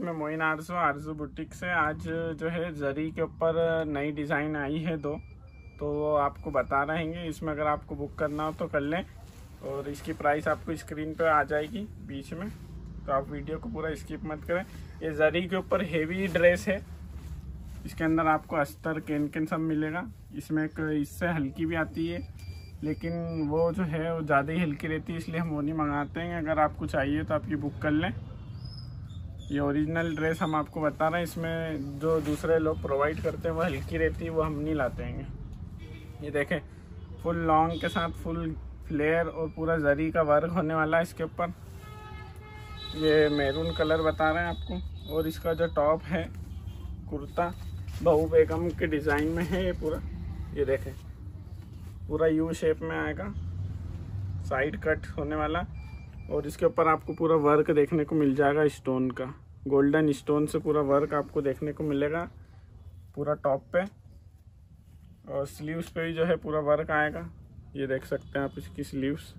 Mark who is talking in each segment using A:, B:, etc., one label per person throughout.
A: मैं मोइन आरजू बुटीक से। आज जो है जरी के ऊपर नई डिज़ाइन आई है दो, तो वो आपको बता रहेंगे। इसमें अगर आपको बुक करना हो तो कर लें, और इसकी प्राइस आपको स्क्रीन पे आ जाएगी बीच में, तो आप वीडियो को पूरा स्किप मत करें। ये जरी के ऊपर हेवी ड्रेस है, इसके अंदर आपको अस्तर कैन सब मिलेगा। इसमें एक इससे हल्की भी आती है, लेकिन वो जो है वो ज़्यादा ही हल्की रहती है, इसलिए हम वो नहीं मंगाते हैं। अगर आपको चाहिए तो आप ये बुक कर लें। ये ओरिजिनल ड्रेस हम आपको बता रहे हैं, इसमें जो दूसरे लोग प्रोवाइड करते हैं वो हल्की रहती है, वो हम नहीं लाते हैं। ये देखें, फुल लॉन्ग के साथ फुल फ्लेयर और पूरा जरी का वर्क होने वाला है इसके ऊपर। ये मैरून कलर बता रहे हैं आपको। और इसका जो टॉप है कुर्ता बहू बेगम के डिज़ाइन में है ये पूरा। ये देखें, पूरा यू शेप में आएगा, साइड कट होने वाला। और इसके ऊपर आपको पूरा वर्क देखने को मिल जाएगा स्टोन का, गोल्डन स्टोन से पूरा वर्क आपको देखने को मिलेगा पूरा टॉप पे। और स्लीव्स पे भी जो है पूरा वर्क आएगा, ये देख सकते हैं आप इसकी स्लीव्स।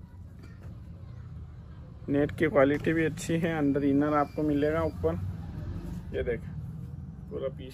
A: नेट की क्वालिटी भी अच्छी है। अंदर इनर आपको मिलेगा ऊपर, ये देख पूरा पीस।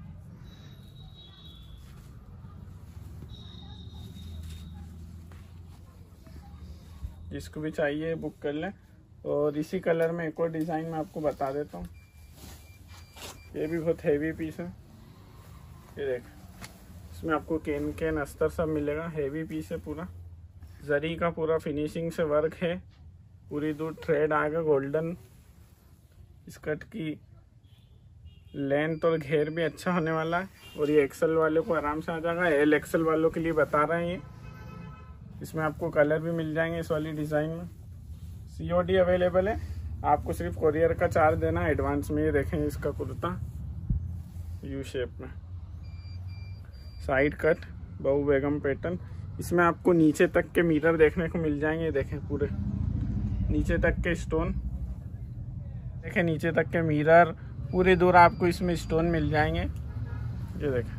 A: जिसको भी चाहिए बुक कर लें। और इसी कलर में एक और डिज़ाइन मैं आपको बता देता हूँ, ये भी बहुत हेवी पीस है। ये देख, इसमें आपको कैन अस्तर सब मिलेगा। हेवी पीस है पूरा, जरी का पूरा फिनिशिंग से वर्क है, पूरी दूर थ्रेड आएगा गोल्डन। स्कर्ट की लेंथ और घेर भी अच्छा होने वाला है। और ये एक्सल वाले को आराम से आ जाएगा, एल एक्सल वालों के लिए बता रहे हैं ये। इसमें आपको कलर भी मिल जाएंगे इस वाली डिज़ाइन में। COD अवेलेबल है, आपको सिर्फ कोरियर का चार्ज देना है एडवांस में। ये देखें इसका कुर्ता यू शेप में, side cut Bahu Begum pattern. इसमें आपको नीचे तक के मिरर देखने को मिल जाएंगे। देखें पूरे नीचे तक के स्टोन, देखें नीचे तक के मिरर, पूरी दूर आपको इसमें स्टोन मिल जाएंगे। ये देखें,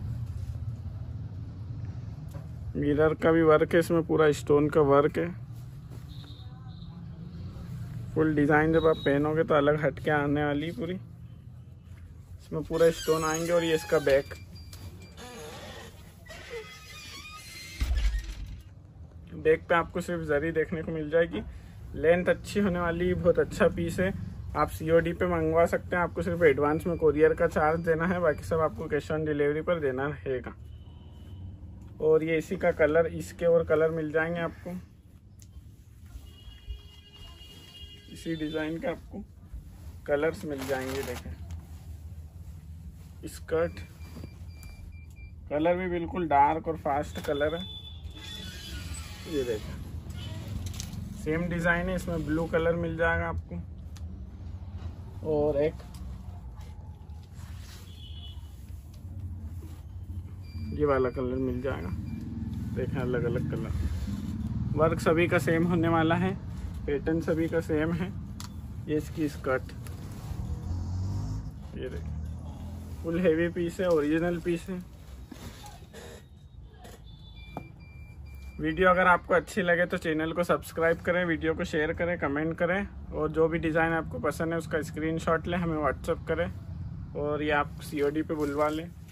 A: मिरर का भी वर्क है, इसमें पूरा स्टोन का वर्क है। फुल डिज़ाइन जब आप पहनोगे तो अलग हटके आने वाली पूरी, इसमें पूरा स्टोन आएंगे। और ये इसका बैक, बैक पे आपको सिर्फ जरी देखने को मिल जाएगी। लेंथ अच्छी होने वाली, बहुत अच्छा पीस है। आप COD पे मंगवा सकते हैं, आपको सिर्फ एडवांस में कोरियर का चार्ज देना है, बाकी सब आपको कैश ऑन डिलीवरी पर देना रहेगा। और ये इसी का कलर, इसके और कलर मिल जाएंगे आपको, इसी डिज़ाइन के आपको कलर्स मिल जाएंगे। देखें स्कर्ट कलर भी बिल्कुल डार्क और फास्ट कलर है। ये देखें, सेम डिज़ाइन है, इसमें ब्लू कलर मिल जाएगा आपको, और एक ये वाला कलर मिल जाएगा। देखें अलग अलग कलर। वर्क सभी का सेम होने वाला है, पैटर्न सभी का सेम है। ये इसकी स्कर्ट, ये देखें फुल हेवी पीस है, ओरिजिनल पीस है। वीडियो अगर आपको अच्छी लगे तो चैनल को सब्सक्राइब करें, वीडियो को शेयर करें, कमेंट करें। और जो भी डिज़ाइन आपको पसंद है उसका स्क्रीनशॉट लें, हमें व्हाट्सएप करें, और ये आप COD पे बुलवा लें।